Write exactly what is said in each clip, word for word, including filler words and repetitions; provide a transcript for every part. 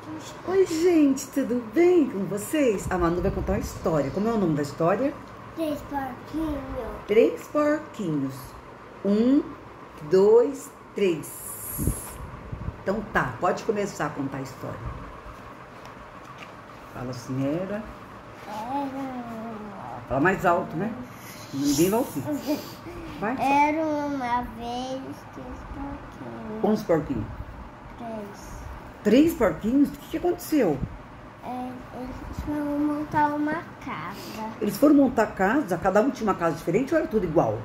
Oi, gente, tudo bem com vocês? A Manu vai contar uma história. Como é o nome da história? Três porquinhos. Três porquinhos. Um, dois, três. Então tá, pode começar a contar a história. Fala assim, era... Era... Fala mais alto, né? Ninguém vai ouvir. Vai. Era uma vez três porquinhos. Quantos porquinhos? Três. Três porquinhos? O que, que aconteceu? É, eles foram montar uma casa. Eles foram montar casa, cada um tinha uma casa diferente ou era tudo igual?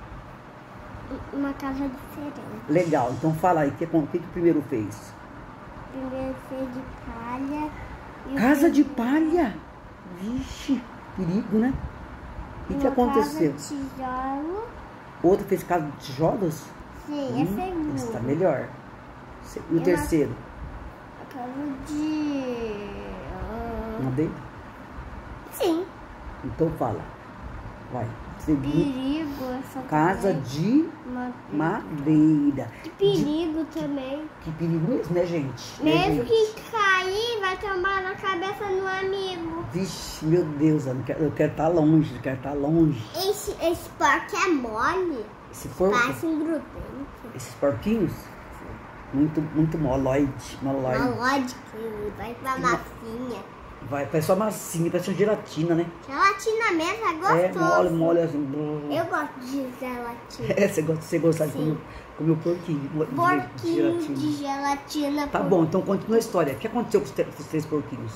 Uma casa diferente. Legal, então fala aí, o que, que, que o primeiro fez? Primeiro fez de palha. E o Casa de segundo- palha? Vixe, perigo, né? E o que uma aconteceu? Casa de tijolo. O outro fez casa de tijolos? Sim, é seguro. Esse tá melhor. E o uma- terceiro? A casa de... ah, Madeira? Sim. Então fala. Vai. Segundo, Perigo. Essa casa também. de Uma- madeira. Que perigo também. Que perigo mesmo, né, gente? Né, Mesmo gente? que cair, vai tomar na cabeça do amigo. Vixe, meu Deus, eu quero, eu quero estar longe, eu quero estar longe. Esse, esse porco é mole. Se for Parece um grudento. esses porquinhos, muito, muito moloide, moloide. Malódico, vai pra massinha. Vai, parece só massinha, parece uma gelatina, né? Gelatina mesmo, é É, gostoso. mole, mole assim. brrr. Eu gosto de gelatina. É, você gosta, você gosta de Sim. comer, comer o porquinho de- de, Porquinho gelatina. de gelatina. Tá por- bom, então continua a história. O que aconteceu com os, te- com os três porquinhos?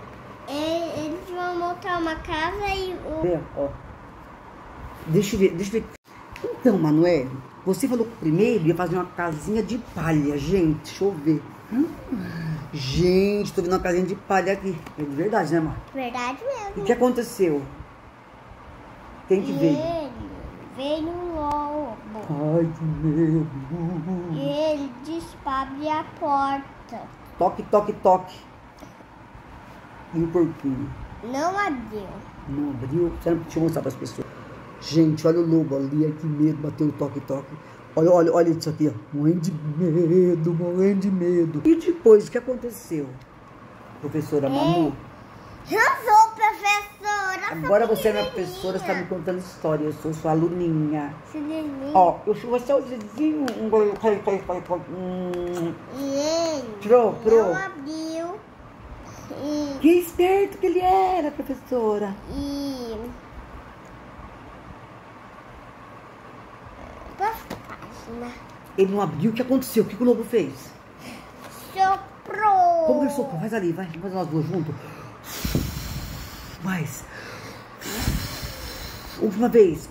E- Eles vão montar uma casa e o... Vê, ó. Deixa eu ver, deixa eu ver. Então, Manoel, você falou que primeiro ia fazer uma casinha de palha, gente. Deixa eu ver. Hum? Gente, tô vendo uma casinha de palha aqui. É de verdade, né, Mar? Verdade E mesmo. o que aconteceu? Quem que veio? Ele veio um lobo. Ai, que medo. E ele disse pra abrir a porta. Toque, toque, toque. E o porquinho? Não abriu. Não abriu. Deixa eu mostrar para as pessoas. Gente, olha o lobo ali. Ai, que medo. Bateu o toque, toque. Olha, olha, olha isso aqui, ó. Morrendo de medo, morrendo de medo. E depois, o que aconteceu? Professora Manu, Eu sou professora. agora você é minha professora, você está me contando história. Eu sou sua aluninha. Ó. Ó, eu sou você, o vizinho. Um gol, cai, cai, cai, cai. Hum. E ele Pro, pro. não abriu. E... Que esperto que ele era, professora. e... Página. Ele não abriu, o que aconteceu? O que, que o lobo fez? Soprou. Como que ele soprou? Faz ali, vai. Vamos fazer nós duas juntos. Mais. Última vez.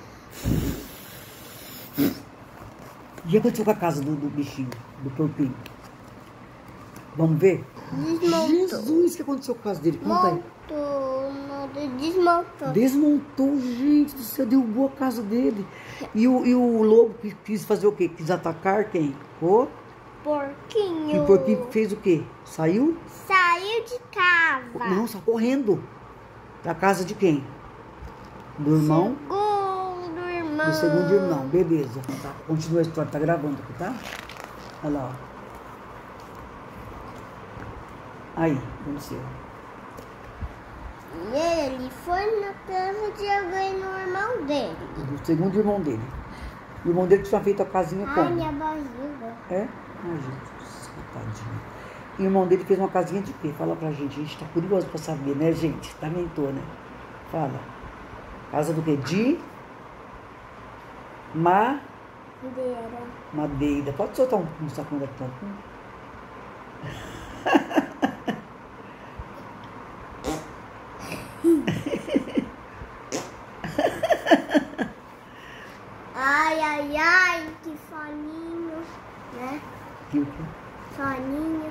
E o que aconteceu com a casa do, do bichinho, do porquinho? Vamos ver? Desmontou. Jesus, o que aconteceu com a casa dele? Conta aí. Montou, nada, desmontou. Desmontou, gente do céu, derrubou a casa dele. E o, e o lobo que quis fazer o quê? Quis atacar quem? O? Porquinho. E o porquinho fez o quê? Saiu? Saiu de casa. Não, saiu correndo. Da casa de quem? Do irmão? Segundo irmão. Do segundo irmão, beleza. Tá, continua a história, tá gravando aqui, tá? Olha lá, ó. Aí, aconteceu. E ele foi na casa de alguém no irmão dele. Do segundo irmão dele. O irmão dele tinha feito a casinha Ai, como? minha barriga. É? Ai, gente, tadinho. E o irmão dele fez uma casinha de quê? Fala pra gente, a gente tá curioso pra saber, né, gente? Tamentou, né? Fala. Casa do quê? De? Ma... Madeira. Madeira. Pode soltar um, um sacão da tampa? Ai, ai, ai, que soninho, né? Que o quê? Soninho.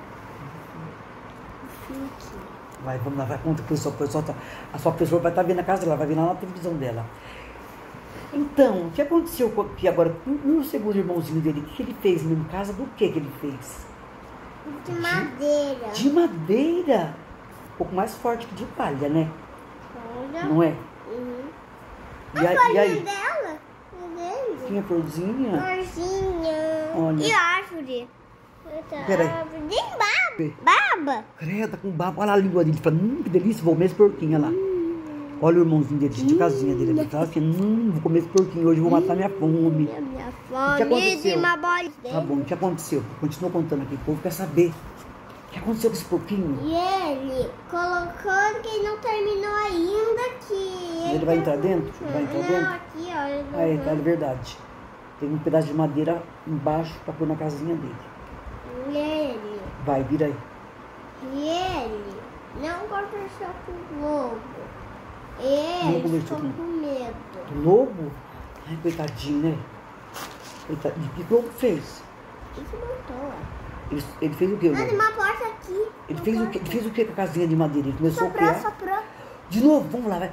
Fique. Vai, vamos lá, vai, conta que a sua pessoa tá, a sua pessoa vai estar vendo a casa dela, vai ver lá na televisão dela. Então, o que aconteceu com que agora, no segundo irmãozinho dele, o que, que ele fez mesmo? Casa do que que ele fez? De madeira. De madeira. Um pouco mais forte que de palha, né? Olha. Não é? Uhum. E, A aí, e folhinha aí? dela. É dele. Tinha florzinha? Florzinha. Olha. E árvore. Outra Peraí. árvore. Nem baba. Baba. baba. Credo, tá com baba. Olha a língua dele. Fala, hum, que delícia, vou comer esse porquinho, olha lá. Olha o irmãozinho dele, de casinha dele. Ele fala assim, hum, vou comer esse porquinho hoje, vou matar minha fome. Minha, minha fome. O que aconteceu? Uma bola. Tá bom, o que aconteceu? Continua contando aqui, o povo quer saber. O que aconteceu com esse porquinho? E ele colocou que não terminou ainda que... Ele vai entrar dentro? Vai entrar não, dentro? aqui, ó. Ele Ah, é, é verdade. Tem um pedaço de madeira embaixo pra pôr na casinha dele. E ele... Vai, vira aí. E ele não conversou com o lobo. Não Ele conversou ficou com- com medo. O lobo? Ai, coitadinho, né? Coitadinho. O que o lobo fez? Isso montou, ó. Ele, ele fez o quê, o Ah, tem lobo? uma porta aqui. Ele uma fez o porta. quê? Ele fez o quê com a casinha de madeira? Ele começou Soprou, a criar. soprou. De novo, vamos lá, vai.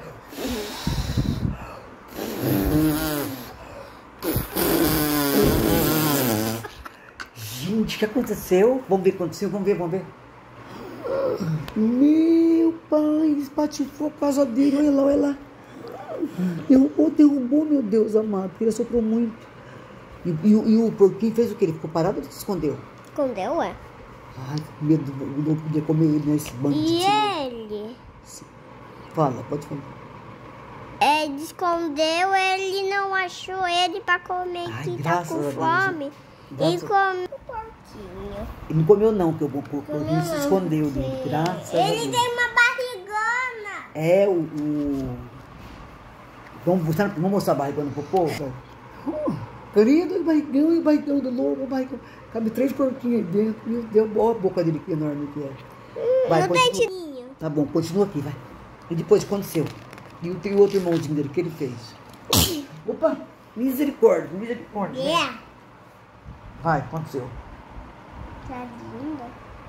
Gente, o que aconteceu? Vamos ver o que aconteceu, vamos ver, vamos ver. Meu pai, espatifou a casa dele, olha lá, olha lá. Derrubou, derrubou, meu Deus amado, porque ele soprou muito. E, e, o- e o porquinho fez o quê? Ele ficou parado ou ele se escondeu? Escondeu, é? Ai, com medo do do lobo poder comer ele nesse banco de E tiro. ele? Fala, pode falar. Ele escondeu, ele não achou ele pra comer, Ai, que tá graças com a Deus. fome. Graças E comeu o porquinho. Ele não comeu não, porque o o porquinho Comeu se não, escondeu dele. porque Graças a Ele Deus. tem uma barrigona. É o... o... Vamos, mostrar, vamos mostrar a barrigona pro povo? Uh, querido, o barrigão, e o barrigão do lobo, o barrigão. Cabe três porquinhos aí dentro. Meu Deus, olha a boca dele que enorme que é. Vai, Não tem continua. tirinho. Tá bom, continua aqui, vai. E depois aconteceu. E o, e o outro irmãozinho dele, o que ele fez? Opa, misericórdia, misericórdia. Yeah. Vai, aconteceu. Tá linda.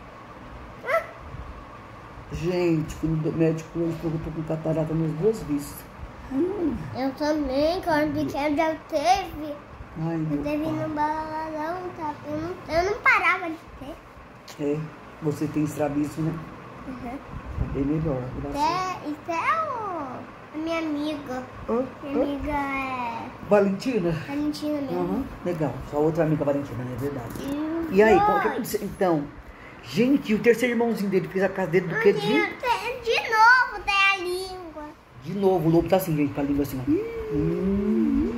Gente, fui no médico hoje, porque eu tô com catarata nas duas vistas. Eu também, quando pequeno já teve. Ai, meu Eu teve pai. no balão, tá? Eu não, eu não parava de ter. É, você tem estrabiço, né? Uhum. É bem melhor, graças a Até, isso é o, a minha amiga. Deus. Minha Hã? amiga é Valentina? Valentina mesmo. Aham, legal. Sua outra amiga Valentina, né? É verdade. E, os E aí, dois. como que aconteceu? Então, gente, o terceiro irmãozinho dele fez a casa dele do que De, de? de novo tem a língua. De novo, o lobo tá assim, gente, com a língua assim, ó. Hum,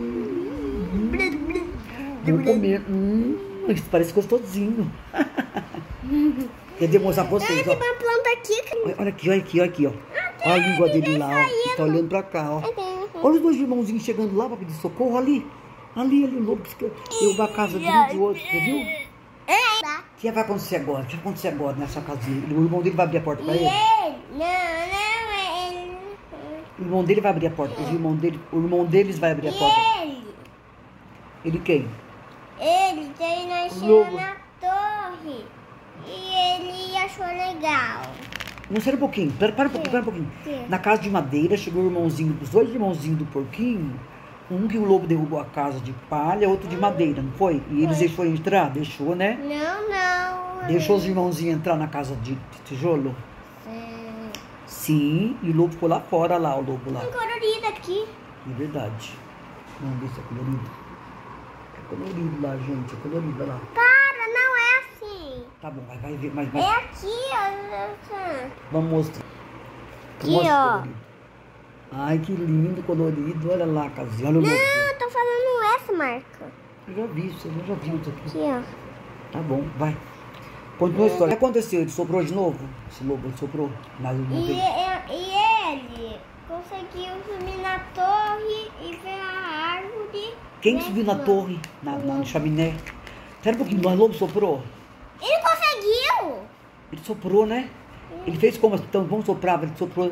vou comer. Hum, isso parece gostosinho. Quer demonstrar pra vocês, Tem ó. uma planta aqui. Que... Olha olha aqui, olha aqui, olha aqui, ó. Olha a língua dele lá, ó. Ele tá olhando pra cá, ó. Olha os dois irmãozinhos chegando lá pra pedir socorro, ali. Ali, ali, o lobo que derrubar a casa de um de outro, você viu? O que vai acontecer agora? O que vai acontecer agora nessa casinha? O irmão dele vai abrir a porta pra E ele? ele? Não, não, ele. O irmão dele vai abrir a porta. O irmão, dele, o irmão deles vai abrir a porta. E ele? Ele quem? Ele tem Lobo. nascido na torre. E ele achou legal. Não, espera um pouquinho, espera, para um pouquinho, espera um pouquinho. Quê? Na casa de madeira chegou o irmãozinho, os dois irmãozinhos do porquinho. Um que o lobo derrubou a casa de palha, outro de madeira, não foi? E eles Foi. deixou entrar? Deixou, né? Não, não. Deixou os irmãozinhos entrar na casa de tijolo? Sim. Sim, e o lobo ficou lá fora, lá, o lobo lá. Tem colorido aqui. É verdade. Vamos ver se é colorido. É colorido lá, gente, é colorido, olha lá. Para, não é assim. Tá bom, vai, vai ver, mas, É mas aqui, ó. vamos mostrar. Aqui, Mostra o ó. colorido. Ai, que lindo, colorido. Olha lá, casinha, olha o lobo. Não, eu tô fazendo essa marca. Eu já vi isso, eu já vi isso aqui. Aqui, ó. Tá bom, vai. Continua a história. O que aconteceu? Ele soprou de novo? Esse lobo, ele soprou mais uma E, vez. e- e ele conseguiu subir na torre e ver a árvore. Quem né, subiu na mano? torre, na, na no chaminé? Espera um pouquinho, mas o lobo soprou? Ele conseguiu! Ele soprou, né? Ele fez como? Então, vamos soprar. Ele soprou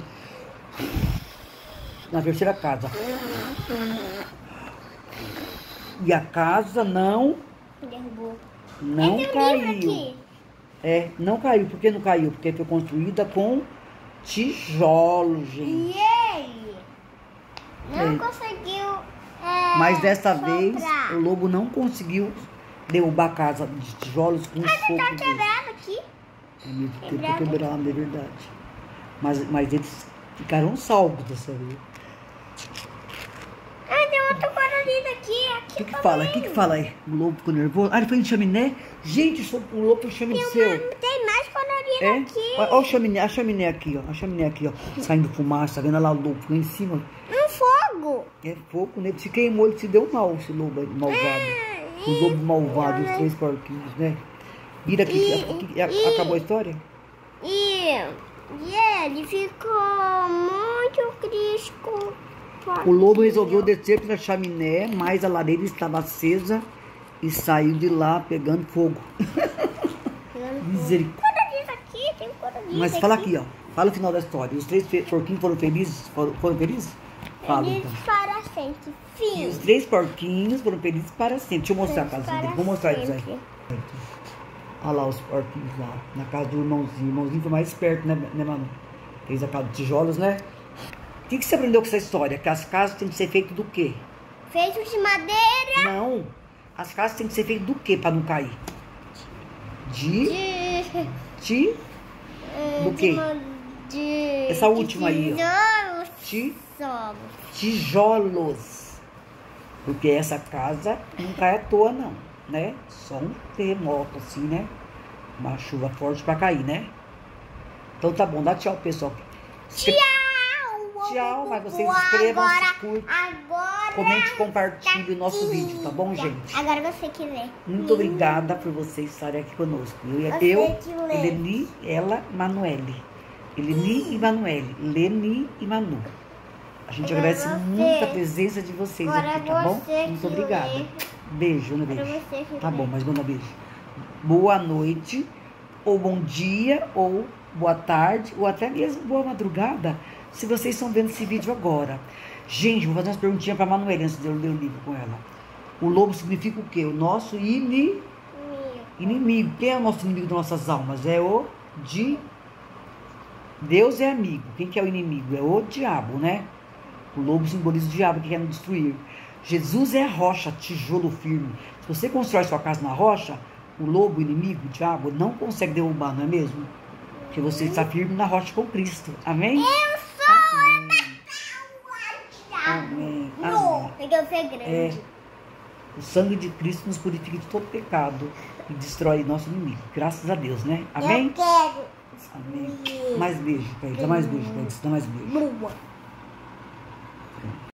na terceira casa. E a casa não, Derrubou. não Esse é um livro caiu. aqui. É, não caiu. Por que não caiu? Porque foi construída com tijolo, gente. E ele não É. conseguiu. é, Mas desta soprar. vez, o lobo não conseguiu derrubar a casa de tijolos com o Tá sopro dele. quebrado aqui. É mesmo, teve que Quebrado. quebrar, é verdade. Mas, mas eles ficaram salvos dessa vez. Ai, tem outro colorido aqui. O Aqui que que também. fala? O que que fala aí? O lobo ficou nervoso? Ah, ele foi em chaminé? Gente, o lobo foi em chaminé Tem, seu. uma- tem mais colorido É? aqui. Olha a chaminé, a chaminé aqui, ó. A chaminé aqui, ó. Saindo fumaça, tá vendo lá o lobo lá em cima? Um fogo. É fogo, né? Se queimou, ele se deu mal, esse lobo malvado. É, O lobo malvado, e- os três porquinhos, né? Vira aqui, E- aqui, aqui, e- acabou a história? E, e ele ficou muito triste com O lobo resolveu descer pela chaminé, mas a lareira estava acesa e saiu de lá pegando fogo. Misericórdia. Coronavírus aqui, tem um coronavírus. Mas fala aqui, ó. Fala o final da história. Os três fe- porquinhos foram felizes? Foram, foram felizes? Fala Eles então. para sempre. E Fim. os três porquinhos foram felizes para sempre. Deixa eu mostrar a Felizes casinha dele. para Vou mostrar eles aí. sempre. Olha lá os porquinhos lá. Na casa do irmãozinho. O irmãozinho foi mais esperto, né, né Manu? Fez a casa de tijolos, né? O que, que você aprendeu com essa história? Que as casas têm que ser feitas do quê? Feito de madeira. Não. As casas têm que ser feitas do quê para não cair? De... De. De... eh, Do de quê? ma- De. Essa última aí, ó. ó. De... Tijolos. tijolos. Porque essa casa não cai à toa, não, né? Só um terremoto, assim, né? Uma chuva forte pra cair, né? Então tá bom, dá tchau, pessoal. Tchau. Tchau, mas vocês Agora- inscrevam-se, curtam, Agora. comente e compartilhem o nosso vídeo, tá bom, gente? Agora você que lê. Muito obrigada por vocês estarem aqui conosco. Eu, Você eu que lê. Eleni, ela, Manuele. Eleni e Manuele. Leni e Manu. A gente Agora agradece você. muito a presença de vocês Agora aqui, tá bom? você Muito que obrigada. lê. Beijo, né, Agora beijo. você que Tá lê. bom, mas manda beijo. Boa noite, ou bom dia, ou boa tarde, ou até mesmo boa madrugada, se vocês estão vendo esse vídeo agora. Gente, vou fazer umas perguntinhas pra Manuela antes de eu ler o livro com ela. O lobo significa o quê? O nosso ini... inimigo. Quem é o nosso inimigo das nossas almas? É o de... Deus é amigo. Quem que é o inimigo? É o diabo, né? O lobo simboliza o diabo que quer nos destruir. Jesus é a rocha, tijolo firme. Se você constrói sua casa na rocha, o lobo, o inimigo, o diabo, não consegue derrubar, não é mesmo? Porque você está firme na rocha com Cristo. Amém? Eu sou Amém. Não, Amém. porque eu sou grande. É, o sangue de Cristo nos purifica de todo pecado e destrói nosso inimigo. Graças a Deus, né? Amém? Eu quero. Amém. Mais beijo pra eles. Dá mais beijo pra eles. Dá mais beijo. Boa.